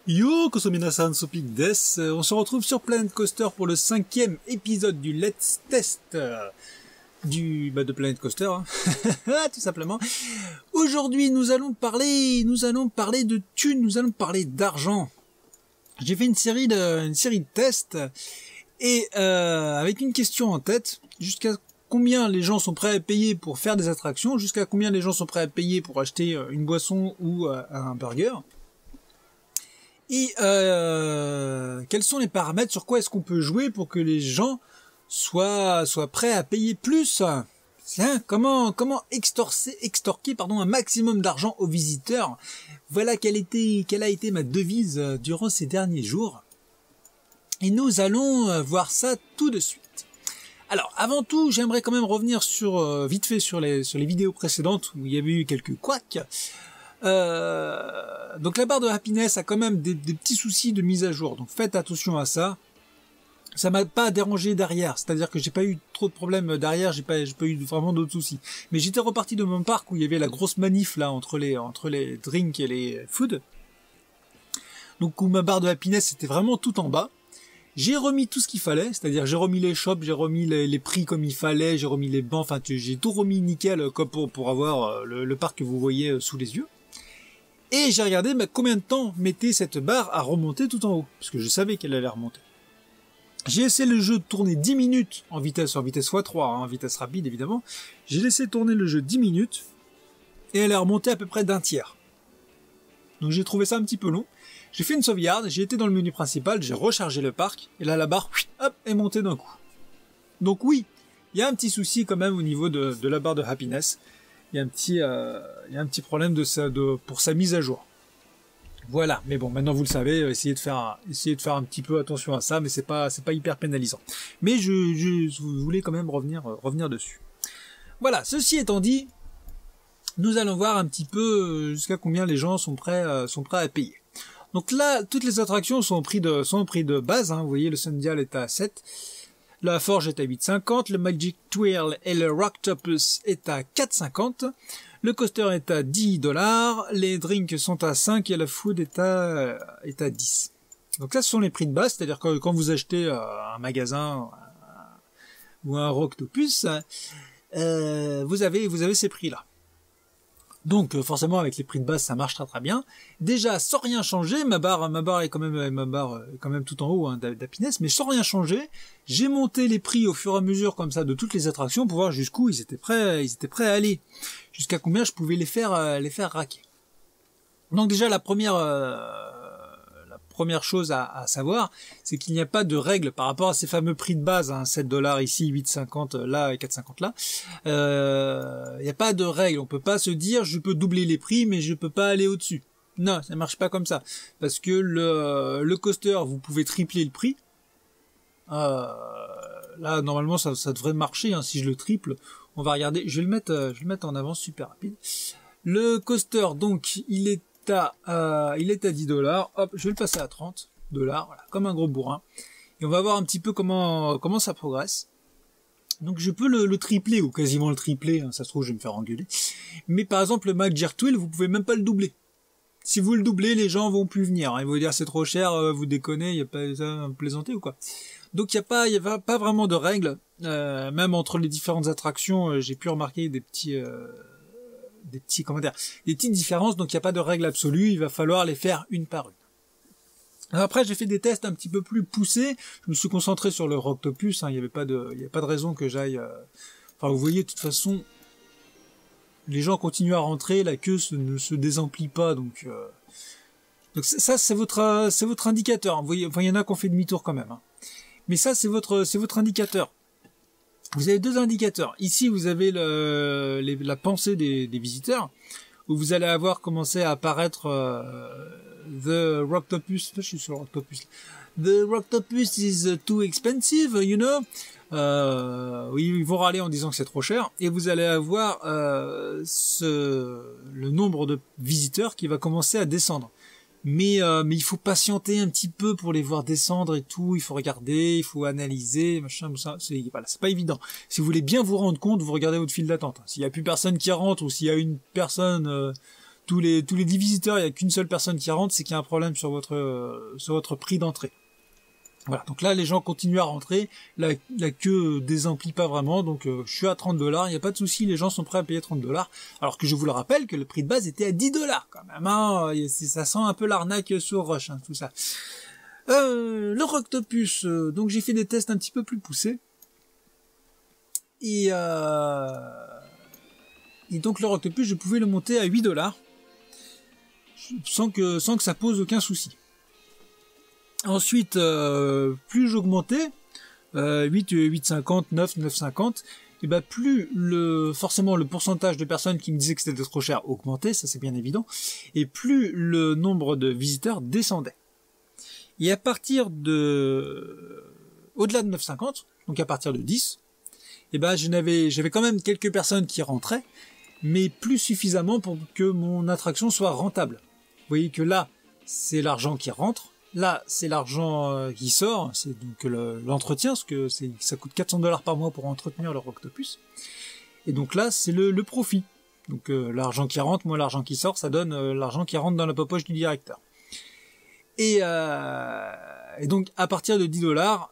Yo, Kosominasan Sopik des. On se retrouve sur Planet Coaster pour le 5e épisode du Let's Test de Planet Coaster, hein. Tout simplement. Aujourd'hui, nous allons parler de thunes, nous allons parler d'argent. J'ai fait une série de tests et avec une question en tête, jusqu'à combien les gens sont prêts à payer pour faire des attractions, jusqu'à combien les gens sont prêts à payer pour acheter une boisson ou un burger. Et quels sont les paramètres, sur quoi est-ce qu'on peut jouer pour que les gens soient prêts à payer plus. Tiens, comment extorquer un maximum d'argent aux visiteurs. Voilà quelle a été ma devise durant ces derniers jours. Et nous allons voir ça tout de suite. Alors, avant tout, j'aimerais quand même revenir vite fait sur les vidéos précédentes où il y avait eu quelques couacs. Donc la barre de happiness a quand même des petits soucis de mise à jour, donc faites attention à ça. Ça m'a pas dérangé derrière, c'est-à-dire que j'ai pas eu trop de problèmes derrière, j'ai pas eu vraiment d'autres soucis. Mais j'étais reparti de mon parc où il y avait la grosse manif là entre les drinks et les food. Donc où ma barre de happiness était vraiment tout en bas. J'ai remis tout ce qu'il fallait, c'est-à-dire j'ai remis les shops, j'ai remis les prix comme il fallait, j'ai remis les bancs, enfin j'ai tout remis nickel comme pour avoir le parc que vous voyez sous les yeux. Et j'ai regardé combien de temps mettait cette barre à remonter tout en haut, parce que je savais qu'elle allait remonter. J'ai laissé le jeu tourner 10 minutes en vitesse x3, en vitesse rapide évidemment. J'ai laissé tourner le jeu 10 minutes, et elle est remontée à peu près d'un tiers. Donc j'ai trouvé ça un petit peu long. J'ai fait une sauvegarde, j'ai été dans le menu principal, j'ai rechargé le parc, et là la barre, hop, est montée d'un coup. Donc oui, il y a un petit souci quand même au niveau de la barre de happiness. Il y a un petit problème pour sa mise à jour. Voilà, mais bon, maintenant vous le savez, essayez de faire un petit peu attention à ça, mais c'est pas hyper pénalisant. Mais je voulais quand même revenir dessus. Voilà, ceci étant dit, nous allons voir un petit peu jusqu'à combien les gens sont prêts à payer. Donc là, toutes les attractions sont au prix de base, hein. Vous voyez, le Sundial est à 7. La Forge est à 8,50, le Magic Twirl et le Rocktopus est à 4,50, le coaster est à $10, les drinks sont à 5 et la food est à 10. Donc ça, ce sont les prix de base, c'est-à-dire que quand vous achetez un magasin ou un Rocktopus, vous avez ces prix-là. Donc forcément avec les prix de base ça marche très très bien. Déjà sans rien changer, ma barre est quand même tout en haut, hein, d'happiness, mais sans rien changer, j'ai monté les prix au fur et à mesure comme ça de toutes les attractions pour voir jusqu'où ils étaient prêts à aller, jusqu'à combien je pouvais les faire raquer. Donc déjà la première chose à savoir, c'est qu'il n'y a pas de règle par rapport à ces fameux prix de base, hein, $7 ici, 8,50 là et 4,50 là. Il n'y a pas de règle, on peut pas se dire je peux doubler les prix mais je peux pas aller au-dessus. Non, ça marche pas comme ça. Parce que le coaster, vous pouvez tripler le prix. Là, normalement, ça devrait marcher, hein, si je le triple. On va regarder, je vais le mettre en avance super rapide. Le coaster, donc, il est à $10. Hop, je vais le passer à $30. Voilà, comme un gros bourrin. Et on va voir un petit peu comment ça progresse. Donc je peux le tripler, ou quasiment le tripler, hein, ça se trouve je vais me faire engueuler. Mais par exemple le Magic Twirl, vous pouvez même pas le doubler. Si vous le doublez, les gens vont plus venir. Ils vont dire c'est trop cher, vous déconnez, il y a pas ça, plaisanter ou quoi. Donc il y a pas vraiment de règles. Même entre les différentes attractions, j'ai pu remarquer des petites différences, donc il n'y a pas de règle absolue, il va falloir les faire une par une. Alors après, j'ai fait des tests un petit peu plus poussés, je me suis concentré sur le Rocktopus, hein, il n'y avait pas de raison que j'aille... Enfin, vous voyez, de toute façon, les gens continuent à rentrer, la queue ne se désemplit pas, donc ça, c'est votre indicateur. Vous voyez, enfin, il y en a qui ont fait demi-tour quand même, hein. Mais ça, c'est votre indicateur. Vous avez deux indicateurs. Ici, vous avez la pensée des visiteurs, où vous allez avoir commencé à apparaître The Rocktopus. Je suis sur le Rocktopus. The Rocktopus is too expensive, you know. Oui, ils vont râler en disant que c'est trop cher, et vous allez avoir le nombre de visiteurs qui va commencer à descendre. Mais il faut patienter un petit peu pour les voir descendre et tout, il faut regarder, il faut analyser, machin, tout ça, c'est pas évident. Si vous voulez bien vous rendre compte, vous regardez votre file d'attente. S'il y a plus personne qui rentre, ou s'il y a une personne tous les 10 visiteurs, il n'y a qu'une seule personne qui rentre, c'est qu'il y a un problème sur votre prix d'entrée. Voilà, donc là les gens continuent à rentrer, la queue désemplit pas vraiment, donc je suis à $30, il n'y a pas de souci, les gens sont prêts à payer $30, alors que je vous le rappelle que le prix de base était à $10 quand même, hein, ça sent un peu l'arnaque sur Rush, hein, tout ça. Le Roctopus, donc j'ai fait des tests un petit peu plus poussés, et donc le Roctopus, je pouvais le monter à $8, sans que ça pose aucun souci. Ensuite, plus j'augmentais, 8,50, 9, 9,50, et ben plus forcément le pourcentage de personnes qui me disaient que c'était trop cher augmentait, ça c'est bien évident, et plus le nombre de visiteurs descendait. Et à partir au-delà de 9,50, donc à partir de 10, et ben j'avais quand même quelques personnes qui rentraient, mais plus suffisamment pour que mon attraction soit rentable. Vous voyez que là, c'est l'argent qui rentre. Là, c'est l'argent qui sort, c'est donc l'entretien, parce que ça coûte $400 par mois pour entretenir le Roctopus. Et donc là, c'est le profit. Donc l'argent qui rentre, moins l'argent qui sort, ça donne l'argent qui rentre dans la poche du directeur. Et donc à partir de $10,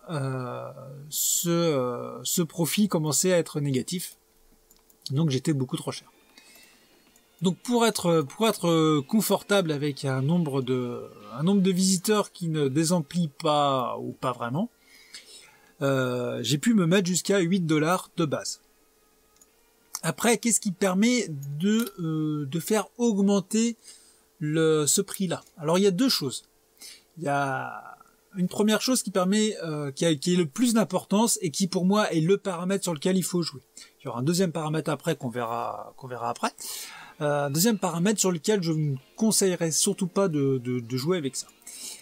ce profit commençait à être négatif. Donc j'étais beaucoup trop cher. Donc pour être confortable avec un nombre de visiteurs qui ne désemplit pas ou pas vraiment, j'ai pu me mettre jusqu'à $8 de base. Après, qu'est-ce qui permet de faire augmenter ce prix-là? Alors il y a deux choses. Il y a une première chose qui permet, qui est le plus d'importance et qui pour moi est le paramètre sur lequel il faut jouer. Il y aura un deuxième paramètre après qu'on verra après. Deuxième paramètre sur lequel je ne conseillerais surtout pas de jouer avec ça.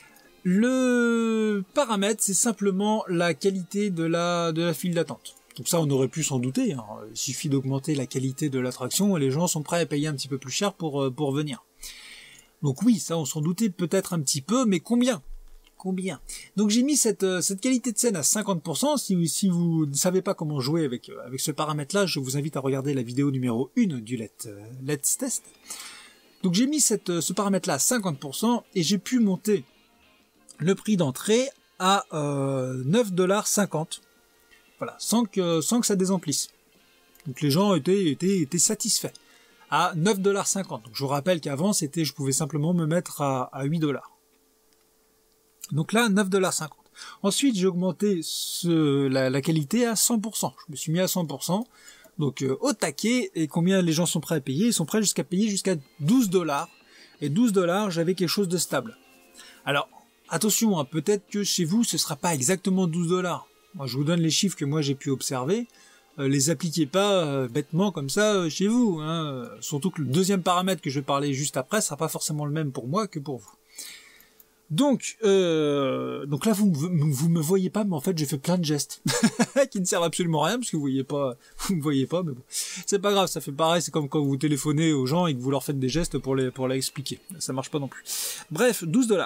Le paramètre, c'est simplement la qualité de la file d'attente. Donc ça, on aurait pu s'en douter, hein. Il suffit d'augmenter la qualité de l'attraction et les gens sont prêts à payer un petit peu plus cher pour venir. Donc oui, ça, on s'en doutait peut-être un petit peu, mais combien ? Donc j'ai mis cette qualité de scène à 50%. Si vous ne savez pas comment jouer avec ce paramètre-là, je vous invite à regarder la vidéo numéro 1 du Let's Test. Donc j'ai mis ce paramètre-là à 50% et j'ai pu monter le prix d'entrée à $9,50. Voilà, sans que ça désemplisse. Donc les gens étaient satisfaits. À $9,50. Donc je vous rappelle qu'avant, je pouvais simplement me mettre à $8. Donc là, $9,50. Ensuite, j'ai augmenté la qualité à 100%. Je me suis mis à 100%. Donc au taquet, et combien les gens sont prêts à payer? Ils sont prêts à payer jusqu'à $12. Et $12, j'avais quelque chose de stable. Alors, attention, hein, peut-être que chez vous, ce sera pas exactement $12. Moi, je vous donne les chiffres que moi j'ai pu observer. Les appliquez pas bêtement comme ça chez vous. Hein. Surtout que le deuxième paramètre que je vais parler juste après sera pas forcément le même pour moi que pour vous. Donc là vous me voyez pas, mais en fait j'ai fait plein de gestes qui ne servent absolument à rien parce que vous me voyez pas, mais bon, c'est pas grave, ça fait pareil, c'est comme quand vous téléphonez aux gens et que vous leur faites des gestes pour les expliquer, ça marche pas non plus. Bref, $12.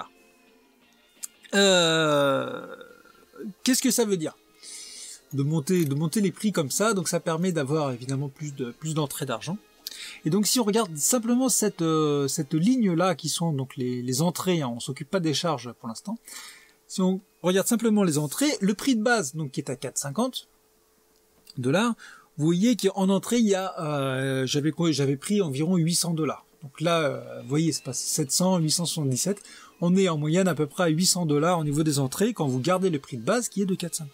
Qu'est-ce que ça veut dire de monter les prix comme ça? Donc ça permet d'avoir évidemment plus d'entrée d'argent. Et donc si on regarde simplement cette ligne-là qui sont donc les entrées, hein, on s'occupe pas des charges pour l'instant. Si on regarde simplement les entrées, le prix de base donc qui est à $4,50, vous voyez qu'en entrée il y a j'avais pris environ $800. Donc là, vous voyez, c'est pas 700, 877. On est en moyenne à peu près à $800 au niveau des entrées quand vous gardez le prix de base qui est de $4,50.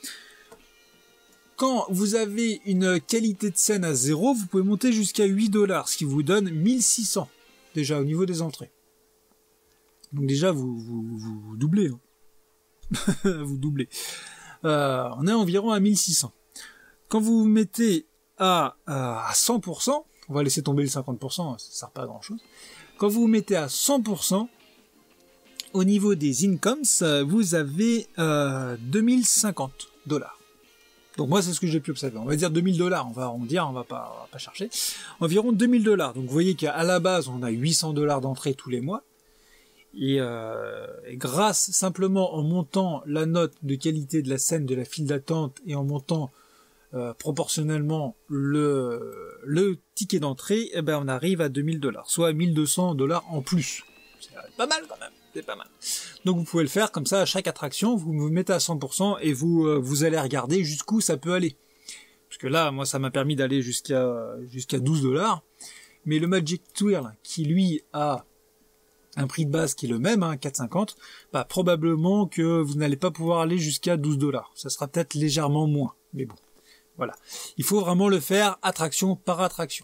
Quand vous avez une qualité de scène à 0, vous pouvez monter jusqu'à $8, ce qui vous donne 1600 déjà au niveau des entrées. Donc déjà vous doublez. Hein. Vous doublez. On est environ à 1600. Quand vous vous mettez à 100%, on va laisser tomber le 50%, ça sert pas à grand chose. Quand vous vous mettez à 100%, au niveau des incomes, vous avez $2050. Donc moi c'est ce que j'ai pu observer. On va dire $2000, on va arrondir, on va pas chercher. Environ $2000. Donc vous voyez qu'à la base on a $800 d'entrée tous les mois. Et grâce simplement en montant la note de qualité de la scène de la file d'attente et en montant proportionnellement le ticket d'entrée, eh ben on arrive à 2000 $, soit 1200 $ en plus. C'est pas mal quand même, c'est pas mal. Donc vous pouvez le faire comme ça à chaque attraction, vous vous mettez à 100% et vous allez regarder jusqu'où ça peut aller. Parce que là, moi, ça m'a permis d'aller jusqu'à 12 $. Mais le Magic Twirl, qui lui a un prix de base qui est le même, hein, 4,50, bah, probablement que vous n'allez pas pouvoir aller jusqu'à 12 $. Ça sera peut-être légèrement moins. Mais bon, voilà. Il faut vraiment le faire attraction par attraction.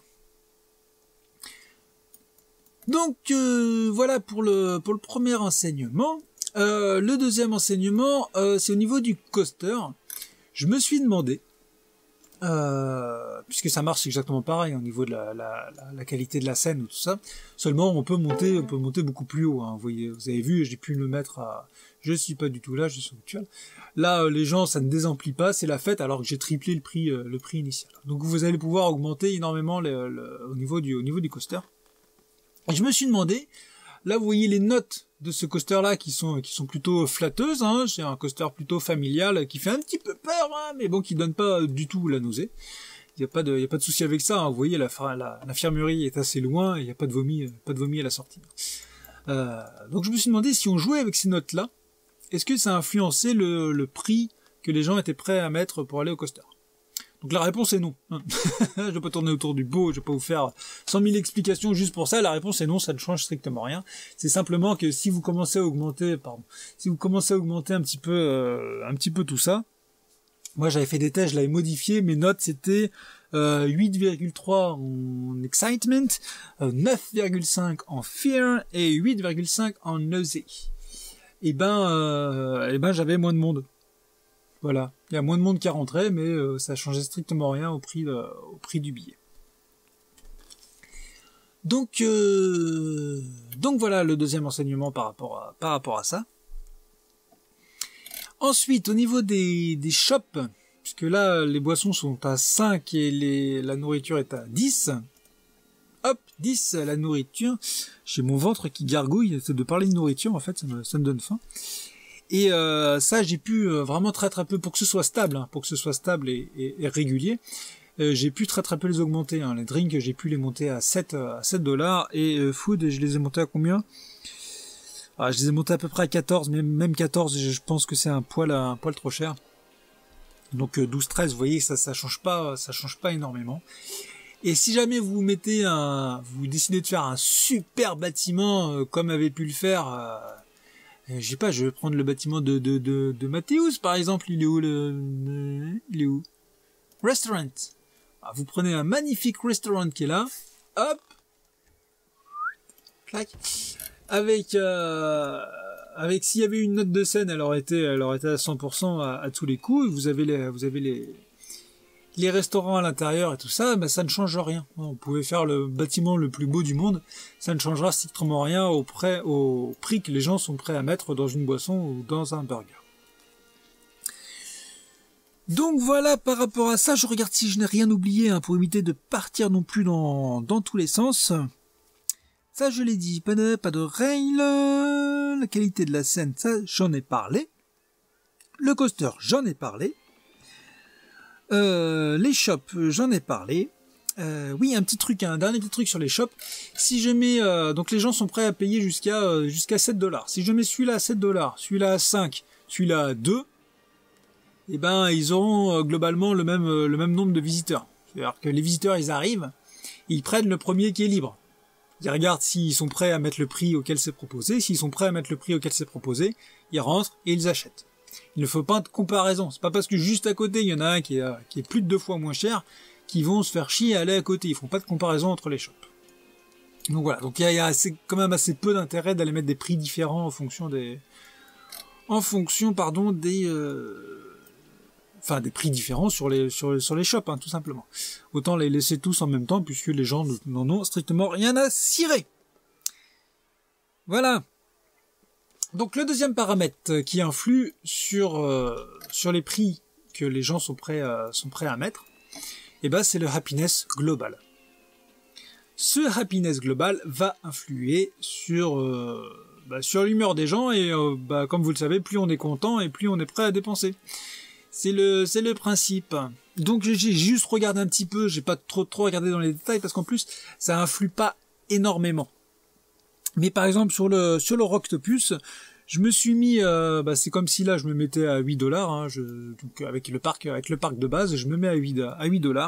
Donc, voilà pour le premier enseignement. Le deuxième enseignement, c'est au niveau du coaster. Je me suis demandé, puisque ça marche exactement pareil au niveau de la qualité de la scène ou tout ça. Seulement, on peut monter beaucoup plus haut. Hein. Vous avez vu, j'ai pu le mettre à. Je suis pas du tout là, je suis actuel. Là, les gens, ça ne désemplit pas, c'est la fête, alors que j'ai triplé le prix initial. Donc, vous allez pouvoir augmenter énormément au niveau du coaster. Et je me suis demandé, là, vous voyez les notes de ce coaster-là qui sont plutôt flatteuses. Hein. C'est un coaster plutôt familial qui fait un petit peu peur, hein, mais bon, qui donne pas du tout la nausée. Il y a pas de souci avec ça. Hein. Vous voyez, l'infirmerie est assez loin et il y a pas de vomi à la sortie. Donc je me suis demandé si on jouait avec ces notes-là, est-ce que ça a influencé le prix que les gens étaient prêts à mettre pour aller au coaster. Donc la réponse est non. Je ne vais pas tourner autour du pot, je ne vais pas vous faire 100 000 explications juste pour ça. La réponse est non, ça ne change strictement rien. C'est simplement que si vous commencez à augmenter, un petit peu tout ça. Moi j'avais fait des tests, je l'avais modifié, mes notes c'était 8,3 en excitement, 9,5 en fear et 8,5 en nausée. Et ben j'avais moins de monde. Voilà, il y a moins de monde qui rentrait, mais ça changeait strictement rien au prix du billet. Donc voilà le deuxième enseignement par rapport à ça. Ensuite, au niveau des shops, puisque là les boissons sont à 5 et la nourriture est à 10. Hop, 10 la nourriture. J'ai mon ventre qui gargouille, c'est de parler de nourriture en fait, ça me donne faim. Et ça, j'ai pu vraiment très peu, pour que ce soit stable, et régulier, j'ai pu très peu les augmenter. Hein. Les drinks, j'ai pu les monter à 7 $, et food, je les ai montés à combien? Je les ai montés à peu près à 14, mais même 14, je pense que c'est un poil trop cher. Donc 12-13, vous voyez, ça change pas énormément. Et si jamais vous décidez de faire un super bâtiment, comme avait pu le faire, je sais pas, je vais prendre le bâtiment de Mathéus, par exemple. Il est où Restaurant. Vous prenez un magnifique restaurant qui est là. Hop. Clac. Avec s'il y avait une note de scène, elle aurait été à 100% à tous les coups. Vous avez les restaurants à l'intérieur et tout ça, ça ne change rien. Vous pouvez faire le bâtiment le plus beau du monde, ça ne changera strictement rien au prix que les gens sont prêts à mettre dans une boisson ou dans un burger. Donc voilà, par rapport à ça, je regarde si je n'ai rien oublié, pour éviter de partir non plus dans tous les sens. Ça, je l'ai dit, pas de rail, la qualité de la scène, ça, j'en ai parlé. Le coaster, j'en ai parlé. Les shops, j'en ai parlé. Oui, un dernier petit truc sur les shops. Si je mets, donc les gens sont prêts à payer jusqu'à 7 $. Si je mets celui-là à 7 $, celui-là à 5, celui-là à 2, eh ben ils auront globalement le même nombre de visiteurs. C'est-à-dire que les visiteurs, ils arrivent, ils prennent le premier qui est libre. Ils regardent s'ils sont prêts à mettre le prix auquel c'est proposé. S'ils sont prêts à mettre le prix auquel c'est proposé, ils rentrent et ils achètent. Il ne faut pas de comparaison. C'est pas parce que juste à côté, il y en a un qui est plus de 2 fois moins cher, qu'ils vont se faire chier à aller à côté. Ils font pas de comparaison entre les shops. Donc voilà. Donc il y a quand même assez peu d'intérêt d'aller mettre des prix différents des prix différents sur les shops, tout simplement. Autant les laisser tous en même temps, puisque les gens n'en ont strictement rien à cirer. Voilà. Donc le deuxième paramètre qui influe sur les prix que les gens sont prêts à mettre, c'est le happiness global. Ce happiness global va influer sur l'humeur des gens et comme vous le savez, plus on est content et plus on est prêt à dépenser. C'est le principe. Donc j'ai juste regardé un petit peu, j'ai pas trop regardé dans les détails parce qu'en plus ça influe pas énormément. Mais par exemple sur le Rocktopus, je me suis mis, c'est comme si là je me mettais à $8, hein, donc avec le parc de base, je me mets à $8.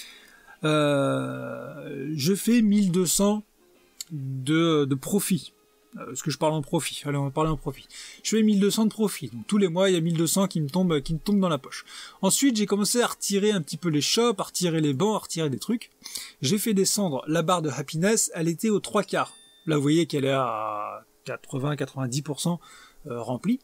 Je fais 1200 de profit. Parce que je parle en profit. Allez, on va parler en profit. Je fais 1200 de profit. Donc tous les mois, il y a 1200 qui me tombent dans la poche. Ensuite, j'ai commencé à retirer un petit peu les shops, à retirer les bancs, à retirer des trucs. J'ai fait descendre la barre de happiness. Elle était aux 3/4. Là, vous voyez qu'elle est à 80-90% remplie.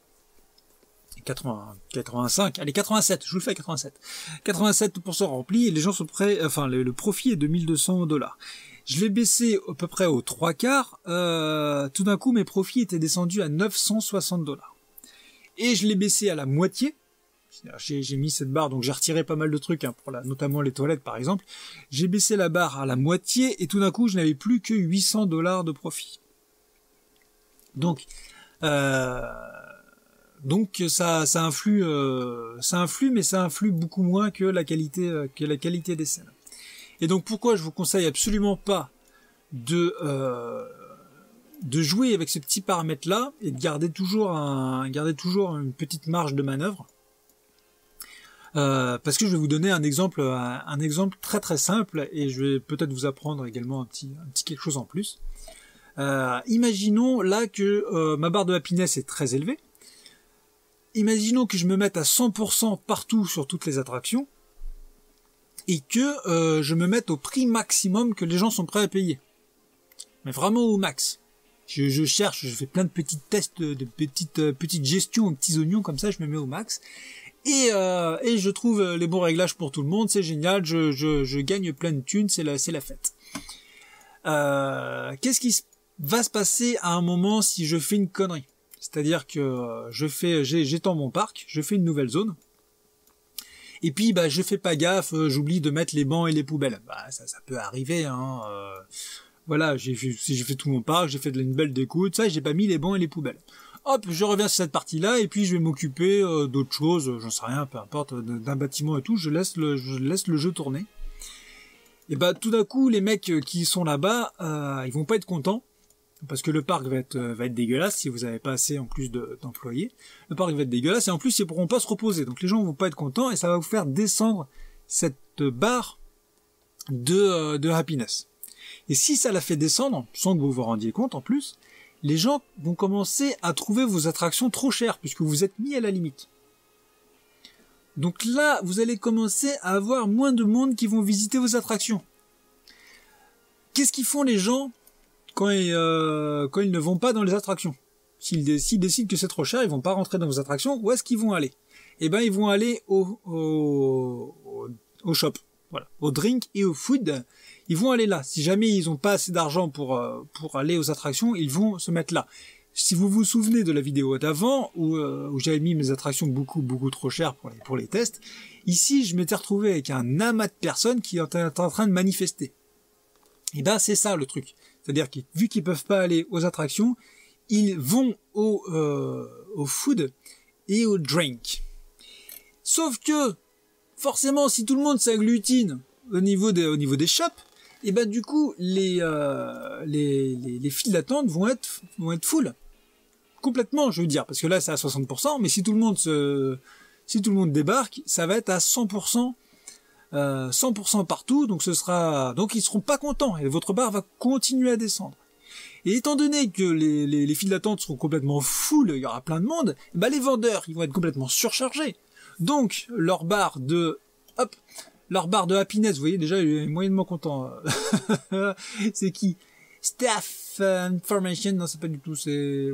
85, allez 87, je vous le fais à 87. 87% rempli et les gens sont prêts, enfin le profit est de $1200. Je l'ai baissé à peu près aux 3/4, tout d'un coup mes profits étaient descendus à $960. Et je l'ai baissé à la moitié, j'ai mis cette barre, donc j'ai retiré pas mal de trucs, hein, notamment les toilettes par exemple, j'ai baissé la barre à la moitié et tout d'un coup je n'avais plus que $800 de profit. Donc ça influe, mais ça influe beaucoup moins que la qualité des scènes. Et donc pourquoi je vous conseille absolument pas de jouer avec ce petit paramètre là et de garder toujours une petite marge de manœuvre. Parce que je vais vous donner un exemple très très simple et je vais peut-être vous apprendre également un petit quelque chose en plus. Imaginons là que ma barre de happiness est très élevée. Imaginons que je me mette à 100% partout sur toutes les attractions et que je me mette au prix maximum que les gens sont prêts à payer. Mais vraiment au max. Je cherche, je fais plein de petits tests, de petites gestions aux petits oignons comme ça, je me mets au max. Et je trouve les bons réglages pour tout le monde, c'est génial, je gagne plein de thunes, c'est la fête. Qu'est-ce qui va se passer à un moment si je fais une connerie? C'est-à-dire que j'étends mon parc, je fais une nouvelle zone, et puis je fais pas gaffe, j'oublie de mettre les bancs et les poubelles. Ça peut arriver, hein. Voilà, j'ai fait tout mon parc, j'ai fait une belle déco, tout ça, j'ai pas mis les bancs et les poubelles. Hop, je reviens sur cette partie-là, et puis je vais m'occuper d'autres choses, j'en sais rien, peu importe, d'un bâtiment et tout, je laisse le jeu tourner. Et tout d'un coup, les mecs qui sont là-bas, ils vont pas être contents. Parce que le parc va être dégueulasse si vous n'avez pas assez en plus d'employés. Le parc va être dégueulasse et en plus ils pourront pas se reposer. Donc les gens vont pas être contents et ça va vous faire descendre cette barre de happiness. Et si ça la fait descendre, sans que vous vous rendiez compte en plus, les gens vont commencer à trouver vos attractions trop chères puisque vous êtes mis à la limite. Donc là, vous allez commencer à avoir moins de monde qui vont visiter vos attractions. Qu'est-ce qu'ils font les gens quand ils ne vont pas dans les attractions? S'ils décident que c'est trop cher, ils vont pas rentrer dans vos attractions, où est-ce qu'ils vont aller? Ils vont aller au shop, voilà, au drink et au food. Ils vont aller là. Si jamais ils ont pas assez d'argent pour aller aux attractions, ils vont se mettre là. Si vous vous souvenez de la vidéo d'avant, où j'avais mis mes attractions beaucoup trop chères pour les tests, ici je m'étais retrouvé avec un amas de personnes qui étaient en train de manifester. Et c'est ça le truc. C'est-à-dire que vu qu'ils peuvent pas aller aux attractions, ils vont au food et au drink. Sauf que, forcément, si tout le monde s'agglutine au niveau des shops, du coup, les files d'attente vont être full. Complètement, je veux dire, parce que là c'est à 60%, mais si tout le monde débarque, ça va être à 100%. 100% partout, donc ils seront pas contents et votre barre va continuer à descendre. Et étant donné que les files d'attente seront complètement full, il y aura plein de monde, les vendeurs ils vont être complètement surchargés. Donc leur barre de happiness, vous voyez déjà il est moyennement content. C'est qui? Staff information, non c'est pas du tout, c'est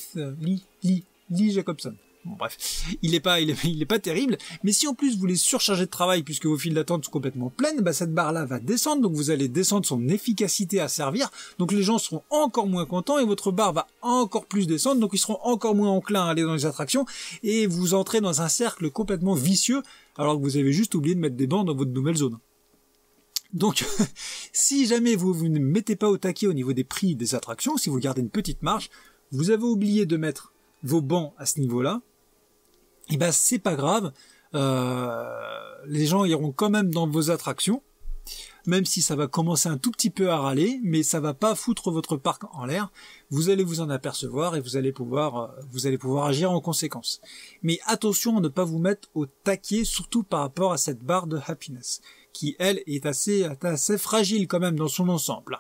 Lee Jacobson. Bon bref, il est pas terrible, mais si en plus vous les surchargez de travail puisque vos files d'attente sont complètement pleines, cette barre-là va descendre, donc vous allez descendre son efficacité à servir, donc les gens seront encore moins contents et votre barre va encore plus descendre, donc ils seront encore moins enclins à aller dans les attractions et vous entrez dans un cercle complètement vicieux alors que vous avez juste oublié de mettre des bancs dans votre nouvelle zone. Donc, si jamais vous ne mettez pas au taquet au niveau des prix des attractions, si vous gardez une petite marge, vous avez oublié de mettre vos bancs à ce niveau-là, c'est pas grave, Les gens iront quand même dans vos attractions, même si ça va commencer un tout petit peu à râler, mais ça va pas foutre votre parc en l'air. Vous allez vous en apercevoir et vous allez pouvoir agir en conséquence. Mais attention à ne pas vous mettre au taquet, surtout par rapport à cette barre de happiness, qui elle est assez fragile quand même dans son ensemble.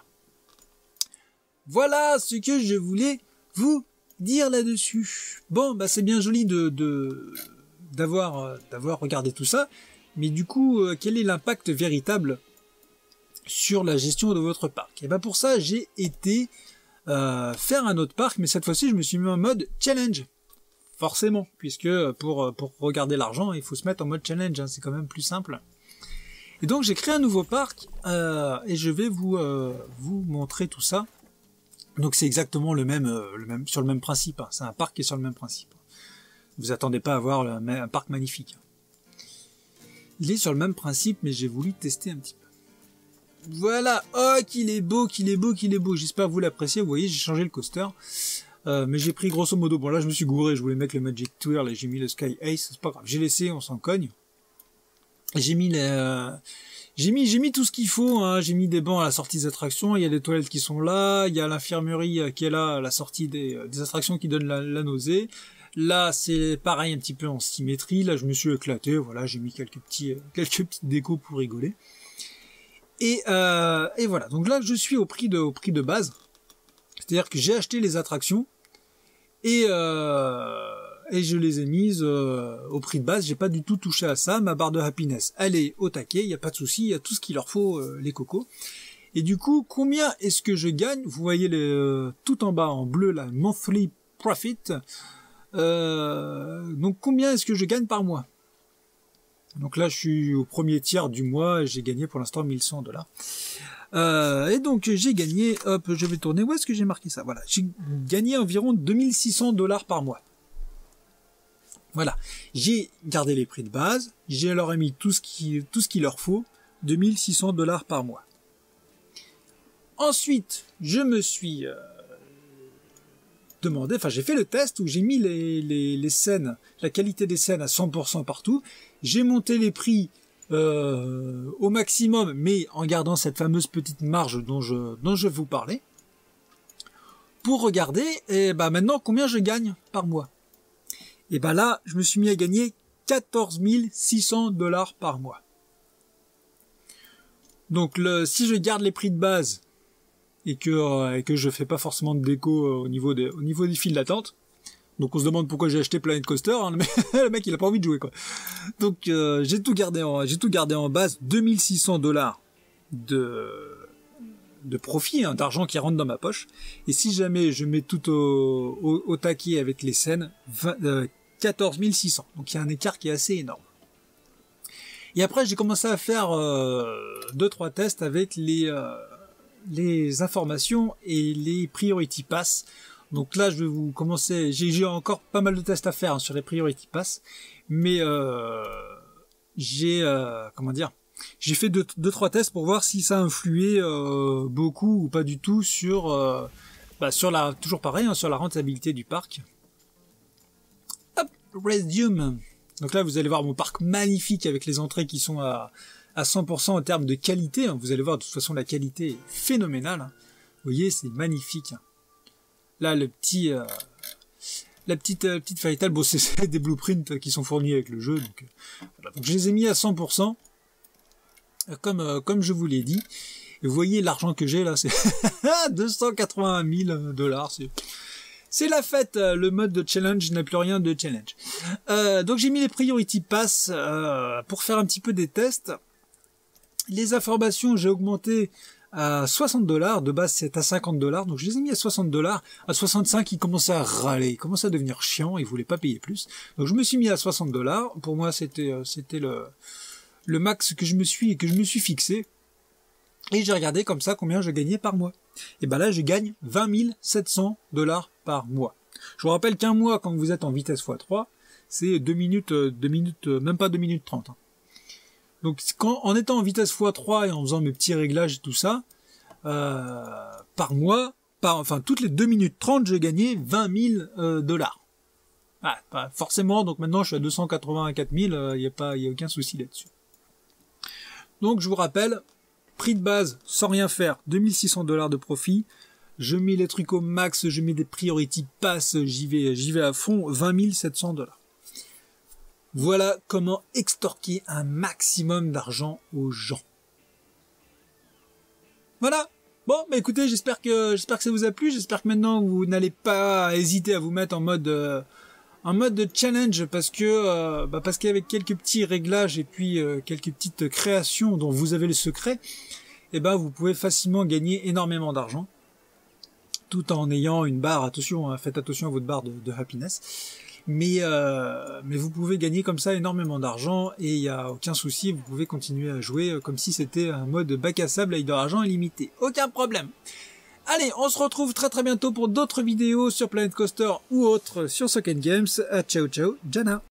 Voilà ce que je voulais vous dire là-dessus. Bon, bah c'est bien joli d'avoir regardé tout ça, mais du coup, quel est l'impact véritable sur la gestion de votre parc? Et ben pour ça, j'ai été faire un autre parc, mais cette fois-ci, je me suis mis en mode challenge. Forcément, puisque pour regarder l'argent, il faut se mettre en mode challenge, hein, c'est quand même plus simple. Et donc j'ai créé un nouveau parc et je vais vous montrer tout ça. Donc c'est exactement le même sur le même principe. Hein. C'est un parc qui est sur le même principe. Vous attendez pas à avoir un parc magnifique. Il est sur le même principe, mais j'ai voulu tester un petit peu. Voilà, oh qu'il est beau, qu'il est beau, qu'il est beau. J'espère que vous l'appréciez. Vous voyez, j'ai changé le coaster, mais j'ai pris grosso modo. Bon là, je me suis gouré. Je voulais mettre le Magic Twirl et j'ai mis le Sky Ace. C'est pas grave. J'ai laissé, on s'en cogne. J'ai mis tout ce qu'il faut. Hein. J'ai mis des bancs à la sortie des attractions. Il y a des toilettes qui sont là. Il y a l'infirmerie qui est là à la sortie des attractions qui donne la nausée. Là, c'est pareil, un petit peu en symétrie. Là, je me suis éclaté. Voilà, j'ai mis quelques petites décos pour rigoler. Et voilà. Donc là, je suis au prix de base. C'est-à-dire que j'ai acheté les attractions et je les ai mises au prix de base. J'ai pas du tout touché à ça. Ma barre de happiness, elle est au taquet. Il y a pas de souci. Il y a tout ce qu'il leur faut, les cocos. Et du coup, combien est-ce que je gagne? Vous voyez tout en bas en bleu la monthly profit. Donc combien est-ce que je gagne par mois? Donc là je suis au premier tiers du mois et j'ai gagné pour l'instant $1100. Et donc j'ai gagné, hop, je vais tourner, où est-ce que j'ai marqué ça? Voilà, j'ai gagné environ $2600 par mois. Voilà, j'ai gardé les prix de base, j'ai leur mis tout ce qu'il leur faut, $2600 par mois. Ensuite, je me suis demandé, enfin j'ai fait le test où j'ai mis les scènes, la qualité des scènes à 100% partout. J'ai monté les prix au maximum, mais en gardant cette fameuse petite marge dont je vous parlais, pour regarder, et bah maintenant combien je gagne par mois. Et bah là, je me suis mis à gagner $14 600 par mois. Donc si je garde les prix de base et que je fais pas forcément de déco au niveau des files d'attente. Donc on se demande pourquoi j'ai acheté Planet Coaster, hein, le mec il a pas envie de jouer quoi. Donc j'ai tout gardé en base, $2600 de profit, hein, d'argent qui rentre dans ma poche. Et si jamais je mets tout au taquet avec les scènes, 14 600. Donc il y a un écart qui est assez énorme. Et après j'ai commencé à faire 2-3 tests avec les informations et les Priority Pass. Donc là, je vais vous commencer. J'ai encore pas mal de tests à faire, hein, sur les Priority Pass, mais j'ai fait 2-3 tests pour voir si ça influait beaucoup ou pas du tout sur toujours pareil, hein, sur la rentabilité du parc. Hop, resume. Donc là, vous allez voir mon parc magnifique avec les entrées qui sont à 100% en termes de qualité. Hein. Vous allez voir, de toute façon, la qualité est phénoménale. Hein. Vous voyez, c'est magnifique. Là, la petite fairy tale, bon, c'est des blueprints qui sont fournis avec le jeu. Donc, voilà. Donc je les ai mis à 100%, comme je vous l'ai dit. Et vous voyez l'argent que j'ai là, c'est $281 000. C'est la fête, le mode de challenge n'a plus rien de challenge. Donc j'ai mis les Priority Pass pour faire un petit peu des tests. Les informations, j'ai augmenté à $60, de base c'est à $50, donc je les ai mis à $60, à 65 il commençait à râler, il commençait à devenir chiant, il voulait pas payer plus, donc je me suis mis à $60, pour moi c'était le max que je me suis fixé, et j'ai regardé comme ça combien je gagnais par mois, et ben là je gagne $20 700 par mois. Je vous rappelle qu'un mois quand vous êtes en vitesse x3, c'est 2 minutes, même pas 2 minutes 30, hein. Donc en étant en vitesse x3 et en faisant mes petits réglages et tout ça, par mois, toutes les 2 minutes 30, je gagnais $20 000. Ah, pas forcément, donc maintenant je suis à 284 000, il y a aucun souci là-dessus. Donc je vous rappelle, prix de base, sans rien faire, 2600 $ de profit. Je mets les trucs au max, je mets des priority pass, j'y vais à fond, 20 700 $. Voilà comment extorquer un maximum d'argent aux gens. Voilà. Bon, bah écoutez, j'espère que ça vous a plu. J'espère que maintenant vous n'allez pas hésiter à vous mettre en mode de challenge parce qu'avec quelques petits réglages et puis quelques petites créations dont vous avez le secret, vous pouvez facilement gagner énormément d'argent tout en ayant une barre. Attention, faites attention à votre barre de happiness. Mais vous pouvez gagner comme ça énormément d'argent et il n'y a aucun souci, vous pouvez continuer à jouer comme si c'était un mode bac à sable avec de l'argent illimité. Aucun problème. Allez, on se retrouve très très bientôt pour d'autres vidéos sur Planet Coaster ou autres sur Socken Games. Ciao ciao, Jana.